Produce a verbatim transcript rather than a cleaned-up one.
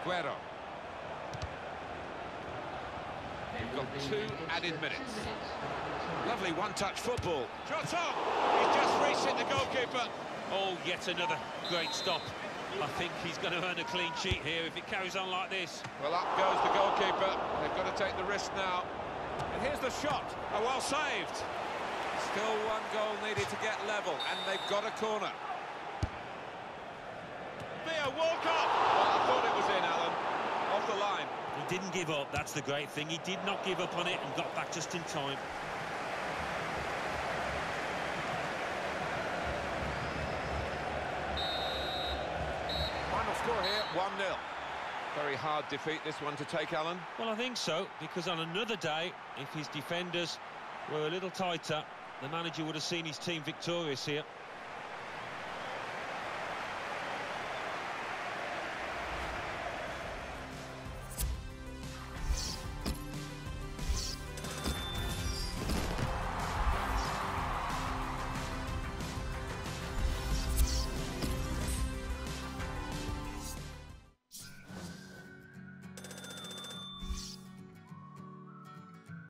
Aguero. We've got two added minutes. Lovely one-touch football. Shot on! He's just reached it, the goalkeeper. Oh, yet another great stop. I think he's going to earn a clean sheet here if it carries on like this. Well, up goes the goalkeeper. They've got to take the risk now. And here's the shot. Oh, well saved. Still one goal needed to get level, and they've got a corner. Theo Walcott. Well, I thought it was in, Alan. Off the line. He didn't give up, that's the great thing. He did not give up on it and got back just in time. Final score here, one nil. Very hard defeat, this one, to take, Alan. Well, I think so, because on another day, if his defenders were a little tighter, the manager would have seen his team victorious here.